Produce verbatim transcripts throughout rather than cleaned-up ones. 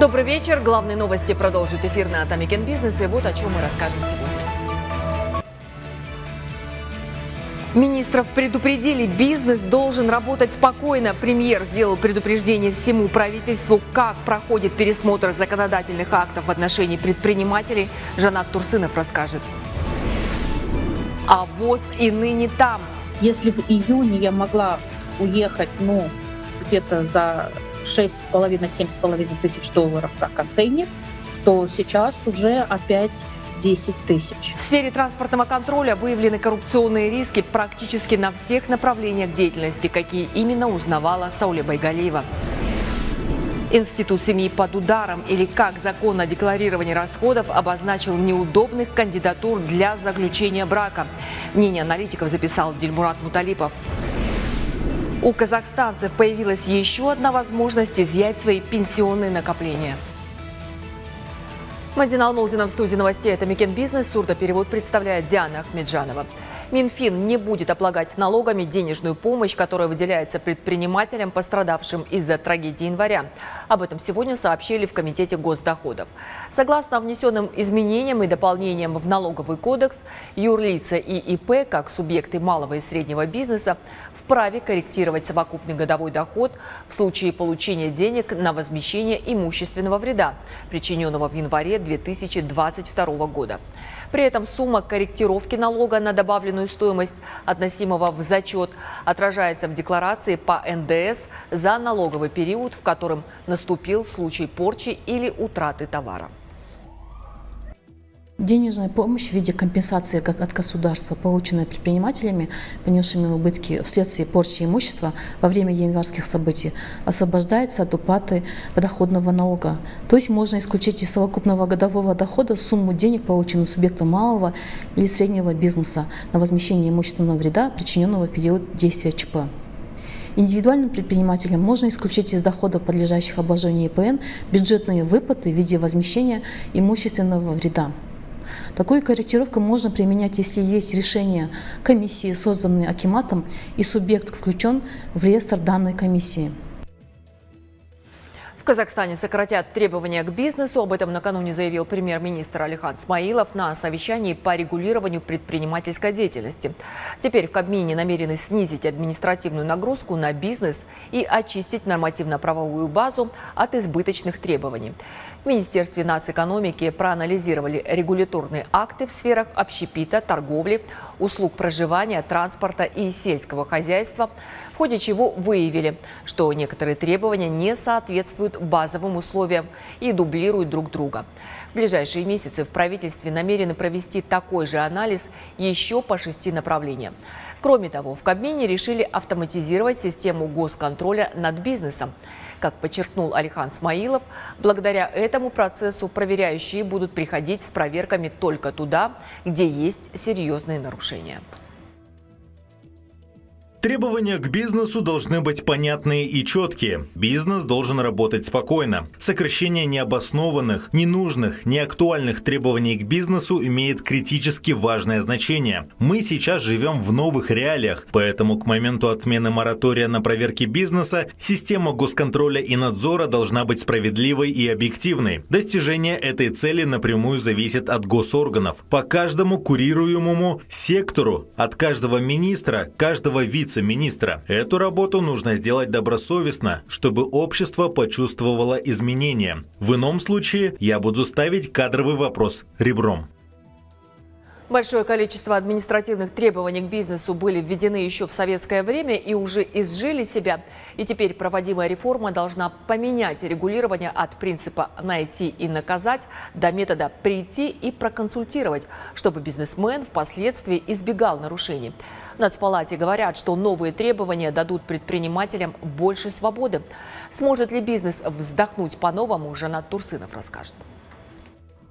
Добрый вечер. Главные новости продолжит эфир на Атамикен Бизнес. И вот о чем мы расскажем сегодня. Министров предупредили, бизнес должен работать спокойно. Премьер сделал предупреждение всему правительству, как проходит пересмотр законодательных актов в отношении предпринимателей. Жанат Турсынов расскажет. А ВОЗ и ныне там. Если в июне я могла уехать, ну, где-то за шесть с половиной — семь с половиной тысяч долларов за контейнер, то сейчас уже опять десять тысяч. В сфере транспортного контроля выявлены коррупционные риски практически на всех направлениях деятельности, какие именно узнавала Сауле Байгалиева. Институт семьи под ударом, или как закон о декларировании расходов обозначил неудобных кандидатур для заключения брака. Мнение аналитиков записал Дильмурат Муталипов. У казахстанцев появилась еще одна возможность изъять свои пенсионные накопления. Мадина Алмолдина в студии новостей «Атамикен Бизнес». Сурдоперевод представляет Диана Ахмеджанова. Минфин не будет облагать налогами денежную помощь, которая выделяется предпринимателям, пострадавшим из-за трагедии января. Об этом сегодня сообщили в Комитете госдоходов. Согласно внесенным изменениям и дополнениям в налоговый кодекс, юрлица и ИП, как субъекты малого и среднего бизнеса, вправе корректировать совокупный годовой доход в случае получения денег на возмещение имущественного вреда, причиненного в январе две тысячи двадцать второго года. При этом сумма корректировки налога на добавленную стоимость, относимого в зачет, отражается в декларации по эн дэ эс за налоговый период, в котором наступил случай порчи или утраты товара. Денежная помощь в виде компенсации от государства, полученная предпринимателями, понесшими убытки вследствие порчи имущества во время январских событий, освобождается от уплаты подоходного налога. То есть можно исключить из совокупного годового дохода сумму денег, полученную субъектом малого или среднего бизнеса на возмещение имущественного вреда, причиненного в период действия ЧП. Индивидуальным предпринимателям можно исключить из доходов, подлежащих обложению и пэ эн, бюджетные выплаты в виде возмещения имущественного вреда. Такую корректировку можно применять, если есть решение комиссии, созданной акиматом, и субъект включен в реестр данной комиссии. В Казахстане сократят требования к бизнесу. Об этом накануне заявил премьер-министр Алихан Смаилов на совещании по регулированию предпринимательской деятельности. Теперь в Кабмине намерены снизить административную нагрузку на бизнес и очистить нормативно-правовую базу от избыточных требований. В Министерстве нацэкономики проанализировали регуляторные акты в сферах общепита, торговли, услуг проживания, транспорта и сельского хозяйства, в ходе чего выявили, что некоторые требования не соответствуют базовым условиям и дублируют друг друга. В ближайшие месяцы в правительстве намерены провести такой же анализ еще по шести направлениям. Кроме того, в Кабмине решили автоматизировать систему госконтроля над бизнесом. Как подчеркнул Алихан Смаилов, благодаря этому процессу проверяющие будут приходить с проверками только туда, где есть серьезные нарушения. Требования к бизнесу должны быть понятные и четкие. Бизнес должен работать спокойно. Сокращение необоснованных, ненужных, неактуальных требований к бизнесу имеет критически важное значение. Мы сейчас живем в новых реалиях, поэтому к моменту отмены моратория на проверки бизнеса система госконтроля и надзора должна быть справедливой и объективной. Достижение этой цели напрямую зависит от госорганов. По каждому курируемому сектору, от каждого министра, каждого вице-министра, министра. Эту работу нужно сделать добросовестно, чтобы общество почувствовало изменения. В ином случае я буду ставить кадровый вопрос ребром. Большое количество административных требований к бизнесу были введены еще в советское время и уже изжили себя. И теперь проводимая реформа должна поменять регулирование от принципа «найти и наказать» до метода «прийти и проконсультировать», чтобы бизнесмен впоследствии избегал нарушений. В Нацпалате говорят, что новые требования дадут предпринимателям больше свободы. Сможет ли бизнес вздохнуть по-новому, Жанат Турсынов расскажет.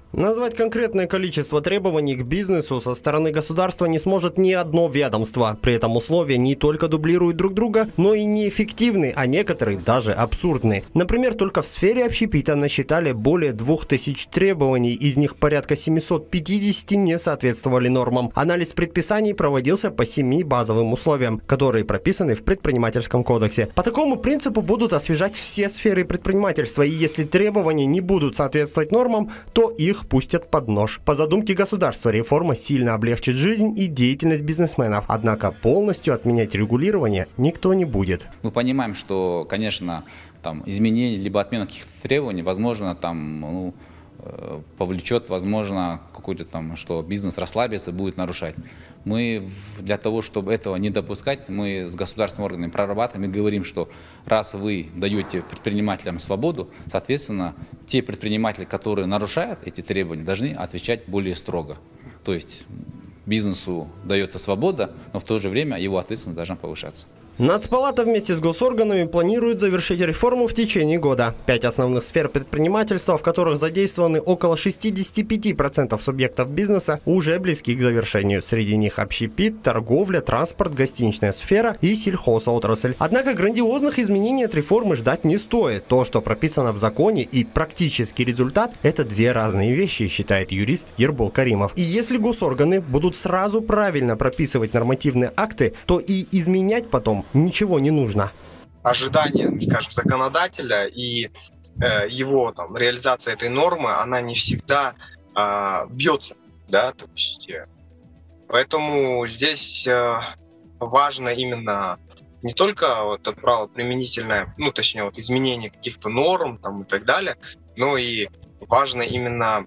Назвать конкретное количество требований к бизнесу со стороны государства не сможет ни одно ведомство. При этом условия не только дублируют друг друга, но и неэффективны, а некоторые даже абсурдны. Например, только в сфере общепита насчитали более двух тысяч требований, из них порядка семисот пятидесяти не соответствовали нормам. Анализ предписаний проводился по семи базовым условиям, которые прописаны в предпринимательском кодексе. По такому принципу будут освежать все сферы предпринимательства, и если требования не будут соответствовать нормам, то их пустят под нож. По задумке государства реформа сильно облегчит жизнь и деятельность бизнесменов, однако полностью отменять регулирование никто не будет. Мы понимаем, что, конечно, там изменение либо отмена каких-то требований, возможно, там, ну, повлечет, возможно, какой-то там, что бизнес расслабится, будет нарушать. Мы для того, чтобы этого не допускать, мы с государственными органами прорабатываем и говорим, что раз вы даете предпринимателям свободу, соответственно, те предприниматели, которые нарушают эти требования, должны отвечать более строго. То есть бизнесу дается свобода, но в то же время его ответственность должна повышаться. Нацпалата вместе с госорганами планирует завершить реформу в течение года. Пять основных сфер предпринимательства, в которых задействованы около шестидесяти пяти процентов субъектов бизнеса, уже близки к завершению. Среди них общепит, торговля, транспорт, гостиничная сфера и сельхозотрасль. Однако грандиозных изменений от реформы ждать не стоит. То, что прописано в законе, и практический результат – это две разные вещи, считает юрист Ербол Каримов. И если госорганы будут сразу правильно прописывать нормативные акты, то и изменять потом ничего не нужно. Ожидания, скажем, законодателя и э, его там реализация этой нормы, она не всегда э, бьется, да, то есть, э, поэтому здесь э, важно именно не только вот это правоприменительное, ну точнее вот изменение каких-то норм там и так далее, но и важно именно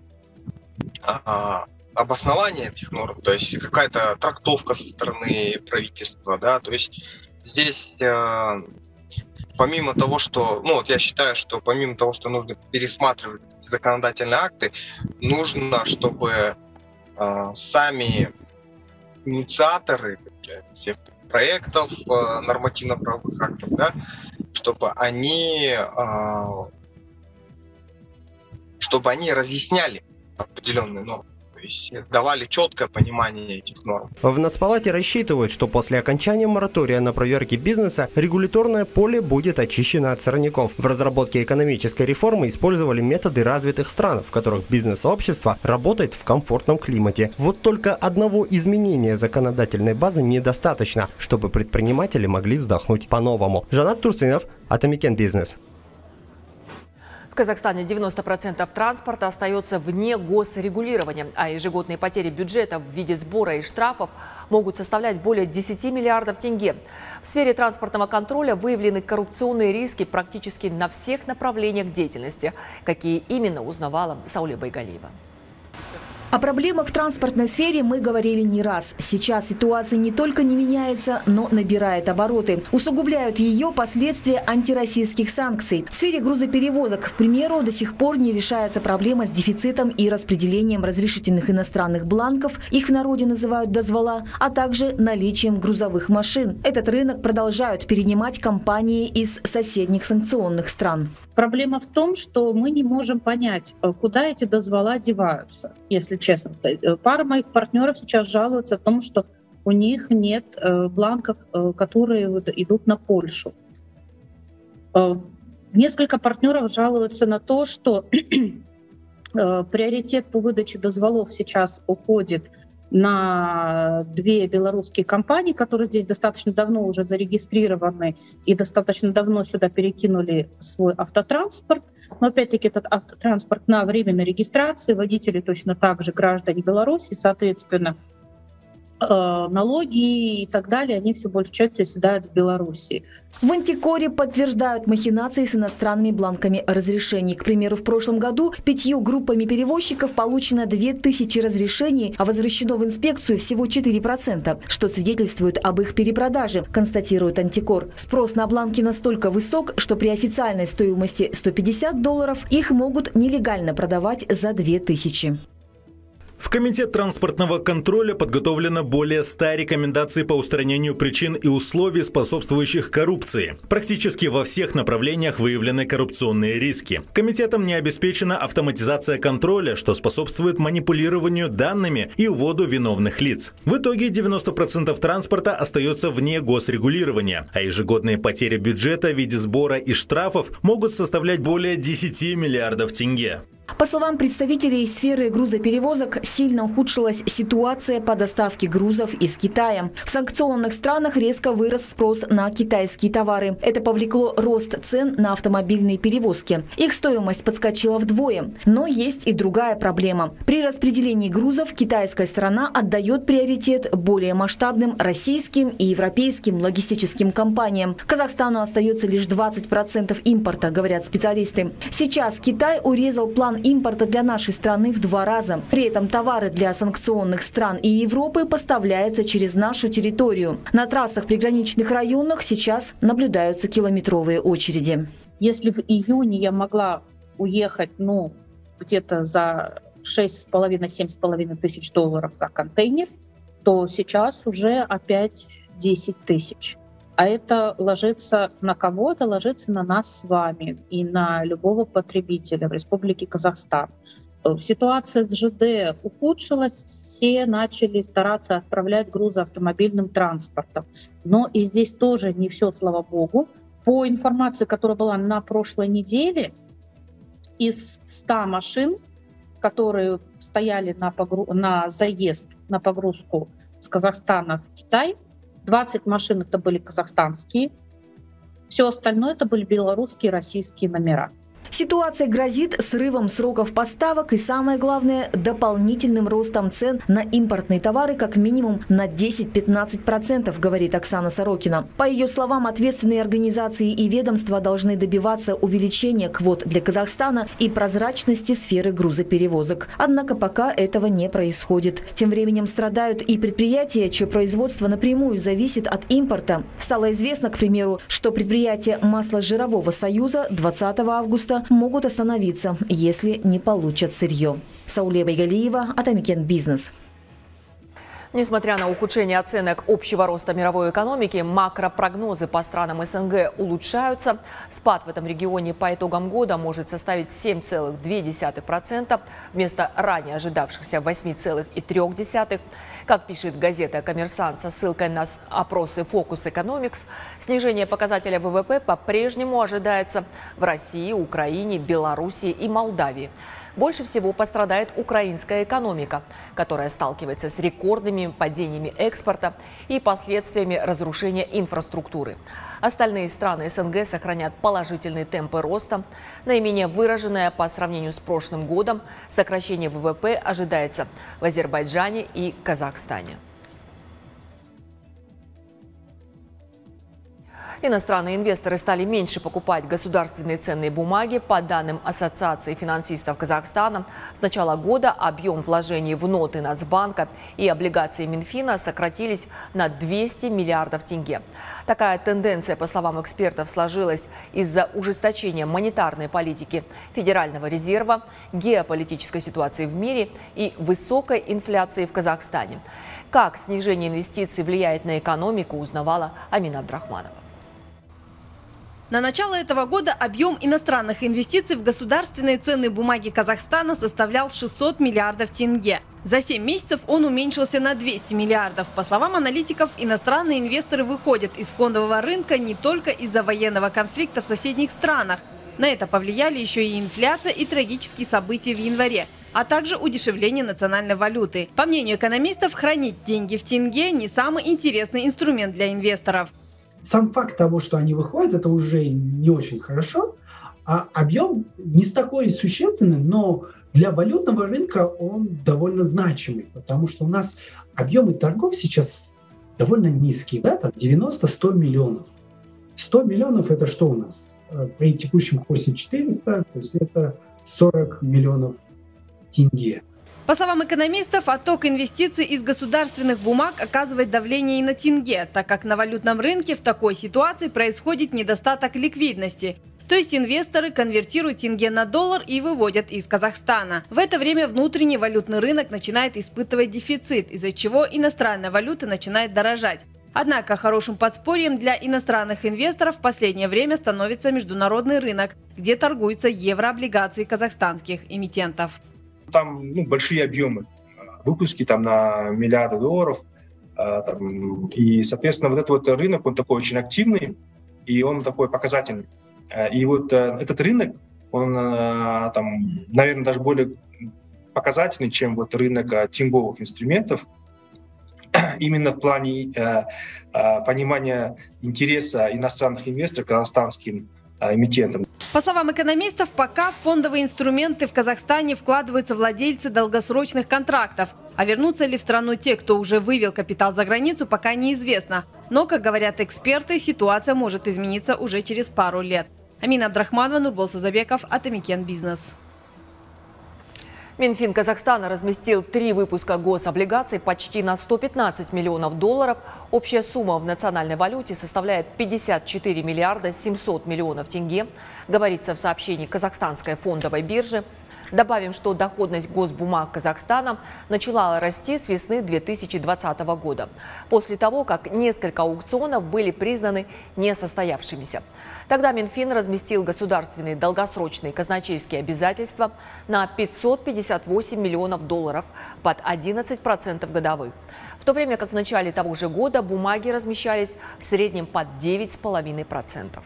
э, обоснование этих норм, то есть какая-то трактовка со стороны правительства, да, то есть здесь, э, помимо того, что, ну вот я считаю, что помимо того, что нужно пересматривать законодательные акты, нужно, чтобы э, сами инициаторы всех проектов, э, нормативно-правовых актов, да, чтобы они, э, чтобы они разъясняли определенные нормы. Давали четкое понимание этих норм. В Нацпалате рассчитывают, что после окончания моратория на проверки бизнеса регуляторное поле будет очищено от сорняков. В разработке экономической реформы использовали методы развитых стран, в которых бизнес-сообщество работает в комфортном климате. Вот только одного изменения законодательной базы недостаточно, чтобы предприниматели могли вздохнуть по-новому. Жанат Турсынов, Атамикен Бизнес. В Казахстане девяносто процентов транспорта остается вне госрегулирования, а ежегодные потери бюджета в виде сбора и штрафов могут составлять более десяти миллиардов тенге. В сфере транспортного контроля выявлены коррупционные риски практически на всех направлениях деятельности. Какие именно, узнавала Сауле Байгалиева. О проблемах в транспортной сфере мы говорили не раз. Сейчас ситуация не только не меняется, но набирает обороты. Усугубляют ее последствия антироссийских санкций. В сфере грузоперевозок, к примеру, до сих пор не решается проблема с дефицитом и распределением разрешительных иностранных бланков, их в народе называют дозвола, а также наличием грузовых машин. Этот рынок продолжают перенимать компании из соседних санкционных стран. Проблема в том, что мы не можем понять, куда эти дозвола деваются, если честно. Пара моих партнеров сейчас жалуются о том, что у них нет бланков, которые идут на Польшу. Несколько партнеров жалуются на то, что приоритет по выдаче дозволов сейчас уходит на две белорусские компании, которые здесь достаточно давно уже зарегистрированы и достаточно давно сюда перекинули свой автотранспорт. Но опять-таки этот автотранспорт на временной регистрации, водители точно так же граждане Беларуси, соответственно, налоги и так далее, они все большей частью оседают в Беларуси. В Антикоре подтверждают махинации с иностранными бланками разрешений. К примеру, в прошлом году пятью группами перевозчиков получено две тысячи разрешений, а возвращено в инспекцию всего четыре процента, что свидетельствует об их перепродаже, констатирует Антикор. Спрос на бланки настолько высок, что при официальной стоимости сто пятьдесят долларов их могут нелегально продавать за две тысячи. В Комитет транспортного контроля подготовлено более ста рекомендаций по устранению причин и условий, способствующих коррупции. Практически во всех направлениях выявлены коррупционные риски. Комитетом не обеспечена автоматизация контроля, что способствует манипулированию данными и уводу виновных лиц. В итоге девяносто процентов транспорта остается вне госрегулирования, а ежегодные потери бюджета в виде сбора и штрафов могут составлять более десяти миллиардов тенге. По словам представителей сферы грузоперевозок, сильно ухудшилась ситуация по доставке грузов из Китая. В санкционных странах резко вырос спрос на китайские товары. Это повлекло рост цен на автомобильные перевозки. Их стоимость подскочила вдвое. Но есть и другая проблема. При распределении грузов китайская сторона отдает приоритет более масштабным российским и европейским логистическим компаниям. Казахстану остается лишь двадцать процентов импорта, говорят специалисты. Сейчас Китай урезал план импорта для нашей страны в два раза. При этом товары для санкционных стран и Европы поставляются через нашу территорию. На трассах приграничных районах сейчас наблюдаются километровые очереди. Если в июне я могла уехать, ну, где-то за шесть с половиной — семь с половиной тысяч долларов за контейнер, то сейчас уже опять десять тысяч. А это ложится на кого-то, ложится на нас с вами и на любого потребителя в Республике Казахстан. Ситуация с ЖД ухудшилась, все начали стараться отправлять грузы автомобильным транспортом. Но и здесь тоже не все, слава богу. По информации, которая была на прошлой неделе, из ста машин, которые стояли на, погру... на заезд, на погрузку с Казахстана в Китай, двадцать машин это были казахстанские, все остальное это были белорусские и российские номера. Ситуация грозит срывом сроков поставок и, самое главное, дополнительным ростом цен на импортные товары как минимум на десять-пятнадцать процентов, говорит Оксана Сорокина. По ее словам, ответственные организации и ведомства должны добиваться увеличения квот для Казахстана и прозрачности сферы грузоперевозок. Однако пока этого не происходит. Тем временем страдают и предприятия, чье производство напрямую зависит от импорта. Стало известно, к примеру, что предприятия Масложирового союза двадцатого августа могут остановиться, если не получат сырье. Сауле Байгалиева, Атамикен Бизнес. Несмотря на ухудшение оценок общего роста мировой экономики, макропрогнозы по странам СНГ улучшаются. Спад в этом регионе по итогам года может составить семь целых две десятых процента вместо ранее ожидавшихся восемь целых три десятых процента. Как пишет газета «Коммерсант» со ссылкой на опросы Focus Economics, снижение показателя ВВП по-прежнему ожидается в России, Украине, Белоруссии и Молдавии. Больше всего пострадает украинская экономика, которая сталкивается с рекордными падениями экспорта и последствиями разрушения инфраструктуры. Остальные страны СНГ сохранят положительные темпы роста. Наименее выраженное по сравнению с прошлым годом сокращение ВВП ожидается в Азербайджане и Казахстане. Иностранные инвесторы стали меньше покупать государственные ценные бумаги. По данным Ассоциации финансистов Казахстана, с начала года объем вложений в ноты Нацбанка и облигации Минфина сократились на двести миллиардов тенге. Такая тенденция, по словам экспертов, сложилась из-за ужесточения монетарной политики Федерального резерва, геополитической ситуации в мире и высокой инфляции в Казахстане. Как снижение инвестиций влияет на экономику, узнавала Амина Абдрахманова. На начало этого года объем иностранных инвестиций в государственные ценные бумаги Казахстана составлял шестьсот миллиардов тенге. За семь месяцев он уменьшился на двести миллиардов. По словам аналитиков, иностранные инвесторы выходят из фондового рынка не только из-за военного конфликта в соседних странах. На это повлияли еще и инфляция и трагические события в январе, а также удешевление национальной валюты. По мнению экономистов, хранить деньги в тенге не самый интересный инструмент для инвесторов. Сам факт того, что они выходят, это уже не очень хорошо. А объем не такой существенный, но для валютного рынка он довольно значимый, потому что у нас объемы торгов сейчас довольно низкие, да, там девяносто-сто миллионов. сто миллионов это что у нас? При текущем курсе четыреста, то есть это сорок миллионов тенге. По словам экономистов, отток инвестиций из государственных бумаг оказывает давление и на тенге, так как на валютном рынке в такой ситуации происходит недостаток ликвидности. То есть инвесторы конвертируют тенге на доллар и выводят из Казахстана. В это время внутренний валютный рынок начинает испытывать дефицит, из-за чего иностранная валюта начинает дорожать. Однако хорошим подспорьем для иностранных инвесторов в последнее время становится международный рынок, где торгуются еврооблигации казахстанских эмитентов. Там ну, большие объемы, выпуски там на миллиарды долларов. Там, и, соответственно, вот этот вот рынок, он такой очень активный, и он такой показательный. И вот этот рынок, он, там, наверное, даже более показательный, чем вот рынок тенговых инструментов, именно в плане э, э, понимания интереса иностранных инвесторов к казахстанским э, эмитентам. По словам экономистов, пока в фондовые инструменты в Казахстане вкладываются владельцы долгосрочных контрактов. А вернутся ли в страну те, кто уже вывел капитал за границу, пока неизвестно. Но, как говорят эксперты, ситуация может измениться уже через пару лет. Амина Абдрахманова, Нурбол Сазабеков, Атамекен Бизнес. Минфин Казахстана разместил три выпуска гособлигаций почти на сто пятнадцать миллионов долларов. Общая сумма в национальной валюте составляет пятьдесят четыре миллиарда семьсот миллионов тенге, говорится в сообщении Казахстанской фондовой биржи. Добавим, что доходность госбумаг Казахстана начала расти с весны две тысячи двадцатого года, после того, как несколько аукционов были признаны несостоявшимися. Тогда Минфин разместил государственные долгосрочные казначейские обязательства на пятьсот пятьдесят восемь миллионов долларов под одиннадцать процентов годовых, в то время как в начале того же года бумаги размещались в среднем под девять целых пять десятых процента.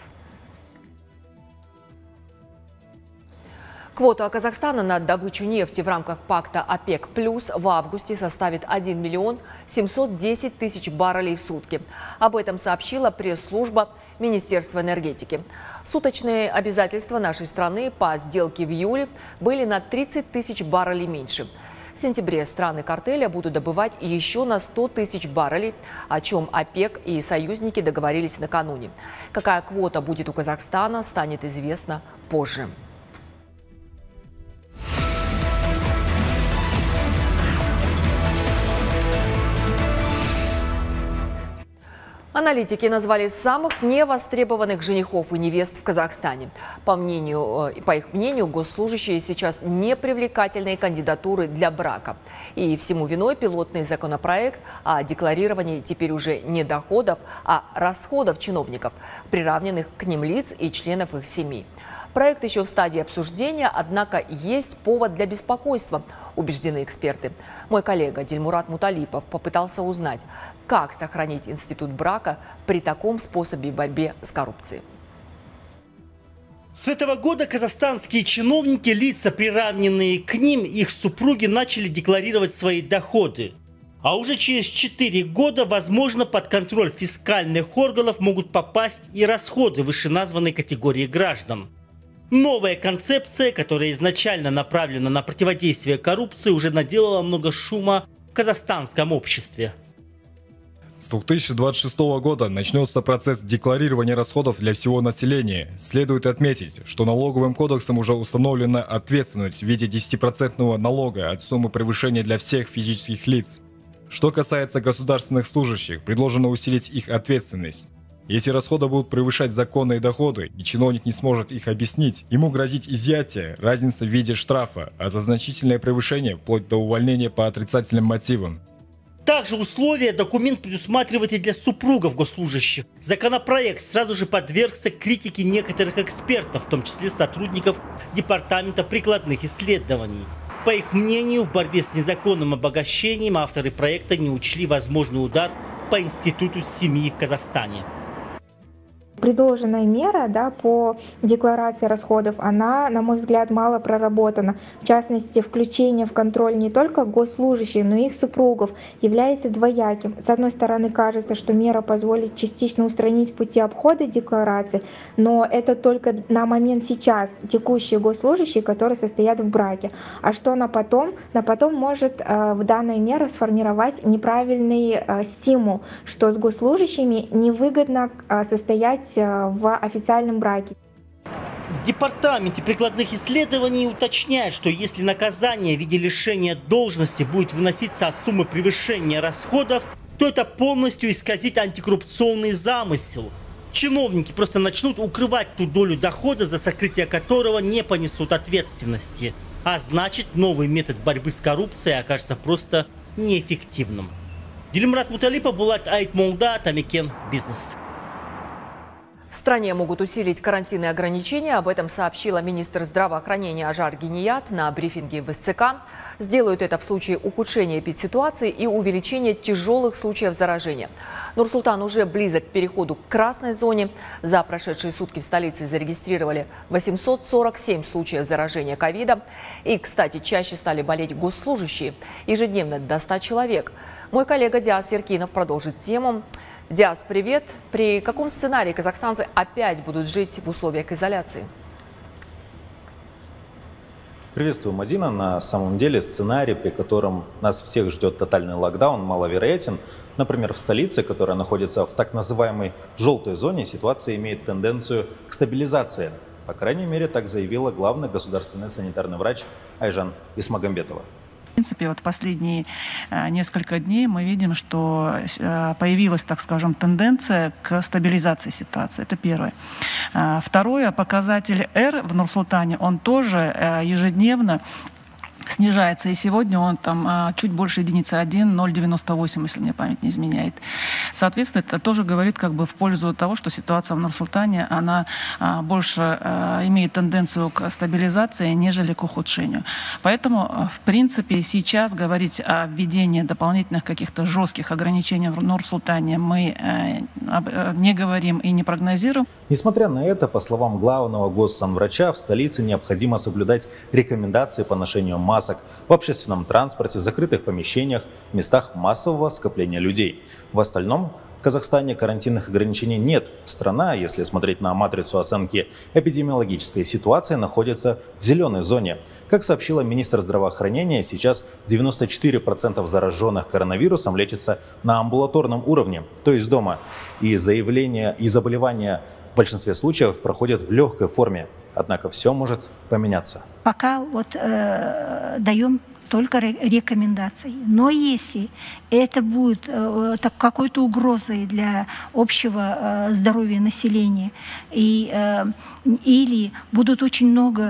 Квота Казахстана на добычу нефти в рамках пакта ОПЕК+ в августе составит один миллион семьсот десять тысяч баррелей в сутки. Об этом сообщила пресс-служба Министерства энергетики. Суточные обязательства нашей страны по сделке в июле были на тридцать тысяч баррелей меньше. В сентябре страны картеля будут добывать еще на сто тысяч баррелей, о чем ОПЕК и союзники договорились накануне. Какая квота будет у Казахстана, станет известно позже. Аналитики назвали самых невостребованных женихов и невест в Казахстане. По мнению, по их мнению, госслужащие сейчас непривлекательные кандидатуры для брака. И всему виной пилотный законопроект о декларировании теперь уже не доходов, а расходов чиновников, приравненных к ним лиц и членов их семей. Проект еще в стадии обсуждения, однако есть повод для беспокойства, убеждены эксперты. Мой коллега Дильмурат Муталипов попытался узнать, как сохранить институт брака при таком способе борьбы с коррупцией. С этого года казахстанские чиновники, лица, приравненные к ним, их супруги начали декларировать свои доходы. А уже через четыре года, возможно, под контроль фискальных органов могут попасть и расходы вышеназванной категории граждан. Новая концепция, которая изначально направлена на противодействие коррупции, уже наделала много шума в казахстанском обществе. С две тысячи двадцать шестого года начнется процесс декларирования расходов для всего населения. Следует отметить, что налоговым кодексом уже установлена ответственность в виде десятипроцентного налога от суммы превышения для всех физических лиц. Что касается государственных служащих, предложено усилить их ответственность. Если расходы будут превышать законные доходы, и чиновник не сможет их объяснить, ему грозит изъятие, разница в виде штрафа, а за значительное превышение вплоть до увольнения по отрицательным мотивам. Также условия документ предусматривает и для супругов госслужащих. Законопроект сразу же подвергся критике некоторых экспертов, в том числе сотрудников Департамента прикладных исследований. По их мнению, в борьбе с незаконным обогащением авторы проекта не учли возможный удар по институту семьи в Казахстане. Предложенная мера, да, по декларации расходов, она, на мой взгляд, мало проработана. В частности, включение в контроль не только госслужащих, но и их супругов является двояким. С одной стороны, кажется, что мера позволит частично устранить пути обхода декларации, но это только на момент сейчас текущие госслужащие, которые состоят в браке. А что на потом? На потом может э, в данной мере сформировать неправильный э, стимул, что с госслужащими невыгодно э, состоять в официальном браке. В Департаменте прикладных исследований уточняют, что если наказание в виде лишения должности будет выноситься от суммы превышения расходов, то это полностью исказит антикоррупционный замысел. чиновники просто начнут укрывать ту долю дохода, за сокрытие которого не понесут ответственности. А значит, новый метод борьбы с коррупцией окажется просто неэффективным. Дилимрат Муталипов, Булат Айтмолда, Тамикен, Бизнес. В стране могут усилить карантинные ограничения. Об этом сообщила министр здравоохранения Ажар Геният на брифинге в СЦК. Сделают это в случае ухудшения эпидситуации и увеличения тяжелых случаев заражения. Нур-Султан уже близок к переходу к красной зоне. За прошедшие сутки в столице зарегистрировали восемьсот сорок семь случаев заражения ковида. И, кстати, чаще стали болеть госслужащие. Ежедневно до ста человек. Мой коллега Диас Еркинов продолжит тему. Диас, привет. При каком сценарии казахстанцы опять будут жить в условиях изоляции? Приветствую, Мадина. На самом деле сценарий, при котором нас всех ждет тотальный локдаун, маловероятен. Например, в столице, которая находится в так называемой желтой зоне, ситуация имеет тенденцию к стабилизации. По крайней мере, так заявила главный государственный санитарный врач Айжан Исмагамбетова. В принципе, вот последние э, несколько дней мы видим, что э, появилась, так скажем, тенденция к стабилизации ситуации. Это первое. Э, второе, показатель R в Нур-Султане, он тоже э, ежедневно снижается, и сегодня он там чуть больше единицы один, ноль целых девяносто восемь, если мне память не изменяет. Соответственно, это тоже говорит как бы в пользу того, что ситуация в Нур-Султане, она больше имеет тенденцию к стабилизации, нежели к ухудшению. Поэтому, в принципе, сейчас говорить о введении дополнительных каких-то жестких ограничений в Нур-Султане мы не говорим и не прогнозируем. Несмотря на это, по словам главного госсанврача, в столице необходимо соблюдать рекомендации по ношению масок в общественном транспорте, закрытых помещениях, местах массового скопления людей. В остальном в Казахстане карантинных ограничений нет. Страна, если смотреть на матрицу оценки эпидемиологической ситуации, находится в зеленой зоне. Как сообщила министр здравоохранения, сейчас девяносто четыре процента зараженных коронавирусом лечатся на амбулаторном уровне, то есть дома. И заявления и заболевания в большинстве случаев проходят в легкой форме. Однако все может поменяться. Пока вот э, даем только рекомендации. Но если это будет э, какой-то угрозой для общего э, здоровья населения, и, э, или будут очень много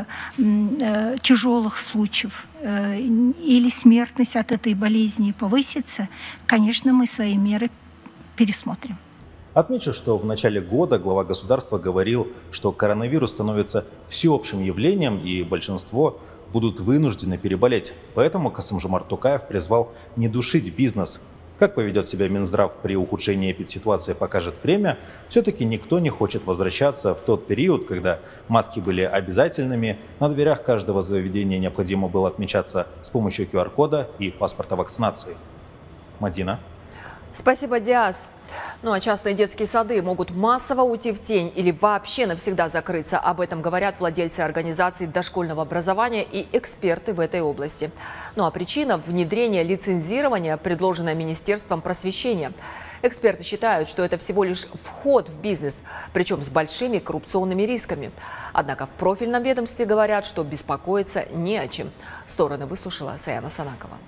э, тяжелых случаев, э, или смертность от этой болезни повысится, конечно, мы свои меры пересмотрим. Отмечу, что в начале года глава государства говорил, что коронавирус становится всеобщим явлением и большинство будут вынуждены переболеть. Поэтому Касым-Жомарт Токаев призвал не душить бизнес. Как поведет себя Минздрав при ухудшении эпидситуации, покажет время. Все-таки никто не хочет возвращаться в тот период, когда маски были обязательными. На дверях каждого заведения необходимо было отмечаться с помощью ку ар кода и паспорта вакцинации. Мадина. Спасибо, Диас. Ну а частные детские сады могут массово уйти в тень или вообще навсегда закрыться. Об этом говорят владельцы организаций дошкольного образования и эксперты в этой области. Ну а причина – внедрение лицензирования, предложенное Министерством просвещения. Эксперты считают, что это всего лишь вход в бизнес, причем с большими коррупционными рисками. Однако в профильном ведомстве говорят, что беспокоиться не о чем. Стороны выслушала Саяна Санакова.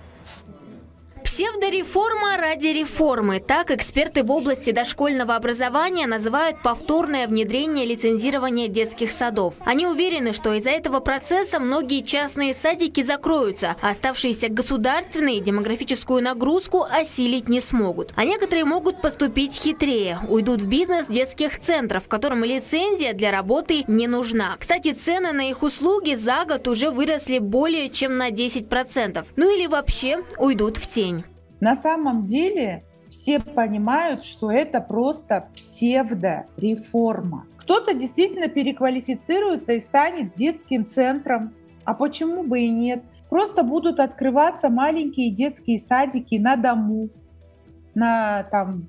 Псевдореформа ради реформы. Так эксперты в области дошкольного образования называют повторное внедрение лицензирования детских садов. Они уверены, что из-за этого процесса многие частные садики закроются, а оставшиеся государственные демографическую нагрузку осилить не смогут. А некоторые могут поступить хитрее. Уйдут в бизнес детских центров, которым лицензия для работы не нужна. Кстати, цены на их услуги за год уже выросли более чем на десять процентов. Ну или вообще уйдут в тень. На самом деле все понимают, что это просто псевдореформа. Кто-то действительно переквалифицируется и станет детским центром. А почему бы и нет? Просто будут открываться маленькие детские садики на дому, на там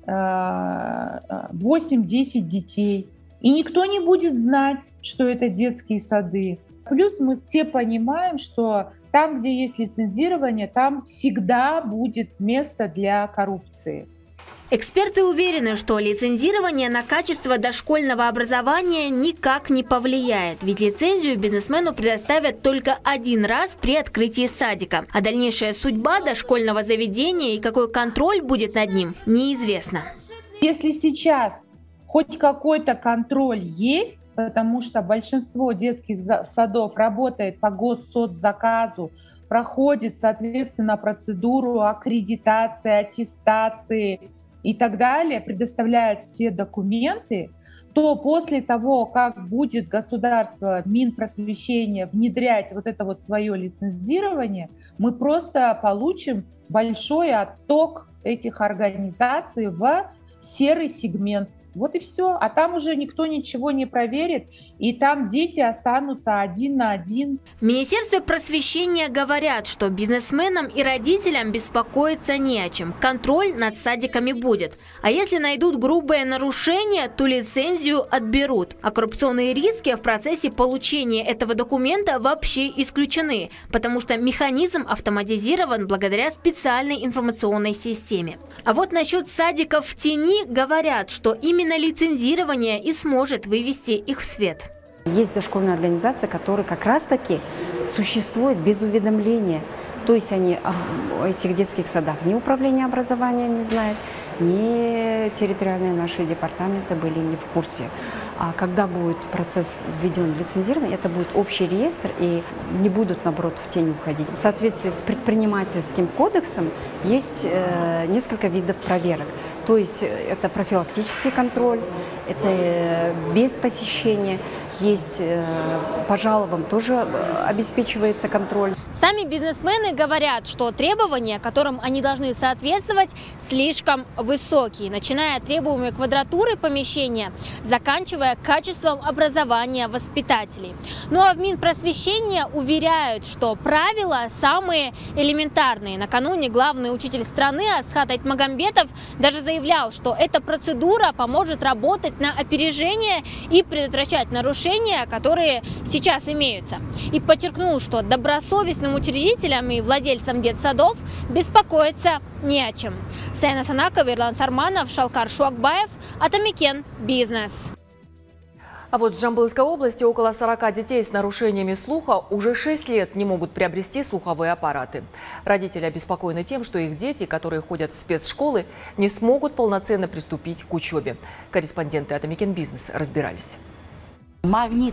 восемь-десять детей. И никто не будет знать, что это детские сады. Плюс мы все понимаем, что там, где есть лицензирование, там всегда будет место для коррупции. Эксперты уверены, что лицензирование на качество дошкольного образования никак не повлияет, ведь лицензию бизнесмену предоставят только один раз при открытии садика. А дальнейшая судьба дошкольного заведения и какой контроль будет над ним, неизвестно. Если сейчас хоть какой-то контроль есть, потому что большинство детских садов работает по госсоцзаказу, проходит, соответственно, процедуру аккредитации, аттестации и так далее, предоставляет все документы, то после того, как будет государство, Минпросвещение внедрять вот это вот свое лицензирование, мы просто получим большой отток этих организаций в серый сегмент. Вот и все. А там уже никто ничего не проверит, и там дети останутся один на один. В Министерстве просвещения говорят, что бизнесменам и родителям беспокоиться не о чем. Контроль над садиками будет. А если найдут грубое нарушение, то лицензию отберут. А коррупционные риски в процессе получения этого документа вообще исключены, потому что механизм автоматизирован благодаря специальной информационной системе. А вот насчет садиков в тени говорят, что именно Именно лицензирование и сможет вывести их в свет. Есть дошкольные организации, которые как раз-таки существуют без уведомления. То есть они о этих детских садах ни управление образования не знает, ни территориальные наши департаменты были не в курсе. А когда будет процесс введен лицензирование, это будет общий реестр и не будут, наоборот, в тень уходить. В соответствии с предпринимательским кодексом есть э, несколько видов проверок. То есть это профилактический контроль, это без посещения. Есть по жалобам тоже обеспечивается контроль. Сами бизнесмены говорят, что требования, которым они должны соответствовать, слишком высокие, начиная от требуемой квадратуры помещения, заканчивая качеством образования воспитателей. Ну а в Минпросвещении уверяют, что правила самые элементарные. Накануне главный учитель страны Асхат Айтмагамбетов даже заявлял, что эта процедура поможет работать на опережение и предотвращать нарушения, которые сейчас имеются. И подчеркнул, что добросовестным учредителям и владельцам детсадов беспокоиться не о чем. Саяна Санакова, Ирлан Сарманов, Шалкар Шуакбаев, Атамекен, Бизнес. А вот в Жамбылской области около сорока детей с нарушениями слуха уже шесть лет не могут приобрести слуховые аппараты. Родители обеспокоены тем, что их дети, которые ходят в спецшколы, не смогут полноценно приступить к учебе. Корреспонденты Атамекен Бизнес разбирались. Магнит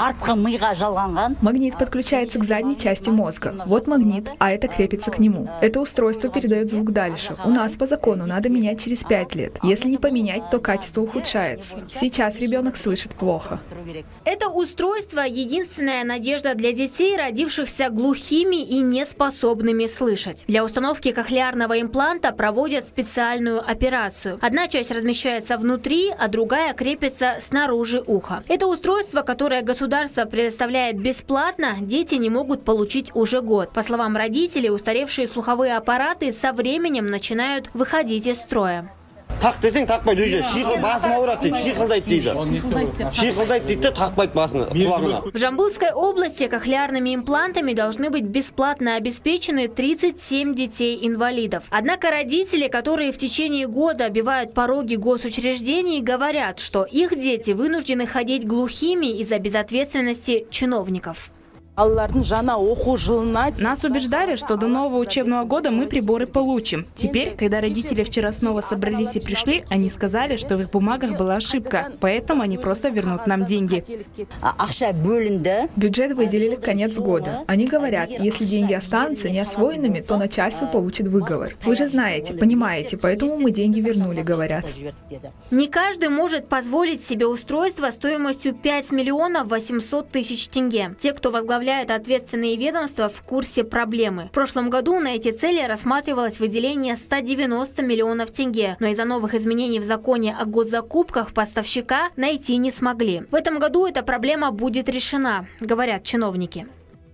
Магнит подключается к задней части мозга. Вот магнит, а это крепится к нему. Это устройство передает звук дальше. У нас по закону надо менять через пять лет. Если не поменять, то качество ухудшается. Сейчас ребенок слышит плохо. Это устройство – единственная надежда для детей, родившихся глухими и неспособными слышать. Для установки кохлеарного импланта проводят специальную операцию. Одна часть размещается внутри, а другая крепится снаружи уха. Это устройство Устройство, которое государство предоставляет бесплатно, дети не могут получить уже год. По словам родителей, устаревшие слуховые аппараты со временем начинают выходить из строя. В Жамбылской области кохлеарными имплантами должны быть бесплатно обеспечены тридцать семь детей-инвалидов. Однако родители, которые в течение года обивают пороги госучреждений, говорят, что их дети вынуждены ходить глухими из-за безответственности чиновников. Нас убеждали, что до нового учебного года мы приборы получим. Теперь, когда родители вчера снова собрались и пришли, они сказали, что в их бумагах была ошибка, поэтому они просто вернут нам деньги. Бюджет выделили в конец года. Они говорят, если деньги останутся неосвоенными, то начальство получит выговор. Вы же знаете, понимаете, поэтому мы деньги вернули, говорят. Не каждый может позволить себе устройство стоимостью пять миллионов восемьсот тысяч тенге. Те, кто возглавляет ответственные ведомства, в курсе проблемы. В прошлом году на эти цели рассматривалось выделение ста девяноста миллионов тенге, но из-за новых изменений в законе о госзакупках поставщика найти не смогли. В этом году эта проблема будет решена, говорят чиновники.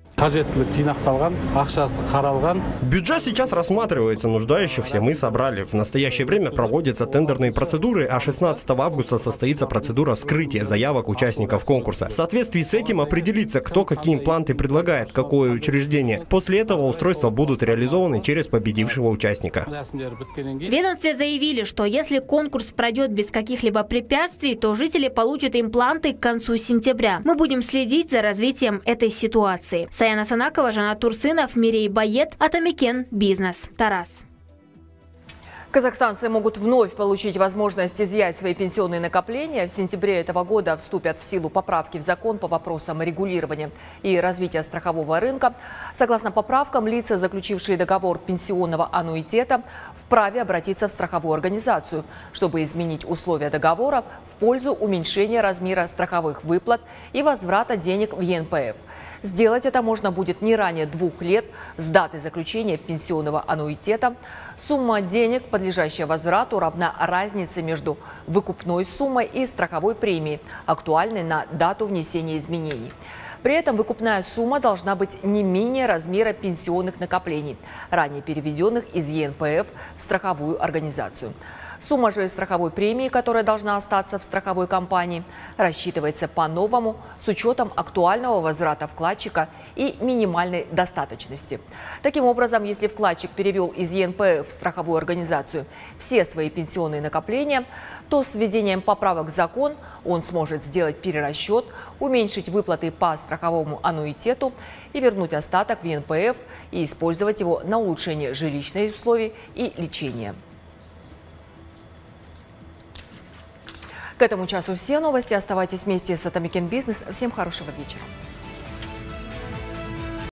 Бюджет сейчас рассматривается, нуждающихся мы собрали. В настоящее время проводятся тендерные процедуры, а шестнадцатого августа состоится процедура вскрытия заявок участников конкурса. В соответствии с этим определится, кто какие импланты предлагает, какое учреждение. После этого устройства будут реализованы через победившего участника. В ведомстве заявили, что если конкурс пройдет без каких-либо препятствий, то жители получат импланты к концу сентября. Мы будем следить за развитием этой ситуации. Саяна Санакова, Жанат Турсынов, Мирей Бает, Атамекен, Бизнес, Тарас. Казахстанцы могут вновь получить возможность изъять свои пенсионные накопления. В сентябре этого года вступят в силу поправки в закон по вопросам регулирования и развития страхового рынка. Согласно поправкам, лица, заключившие договор пенсионного аннуитета, вправе обратиться в страховую организацию, чтобы изменить условия договора в пользу уменьшения размера страховых выплат и возврата денег в Е Н П Ф. Сделать это можно будет не ранее двух лет с даты заключения пенсионного аннуитета. Сумма денег, подлежащая возврату, равна разнице между выкупной суммой и страховой премией, актуальной на дату внесения изменений. При этом выкупная сумма должна быть не менее размера пенсионных накоплений, ранее переведенных из Е Н П Ф в страховую организацию. Сумма же страховой премии, которая должна остаться в страховой компании, рассчитывается по-новому с учетом актуального возврата вкладчика и минимальной достаточности. Таким образом, если вкладчик перевел из Е Н П Ф в страховую организацию все свои пенсионные накопления, то с введением поправок в закон он сможет сделать перерасчет, уменьшить выплаты по страховому аннуитету и вернуть остаток в Е Н П Ф и использовать его на улучшение жилищных условий и лечения. К этому часу все новости. Оставайтесь вместе с Атамекен Бизнес. Всем хорошего вечера.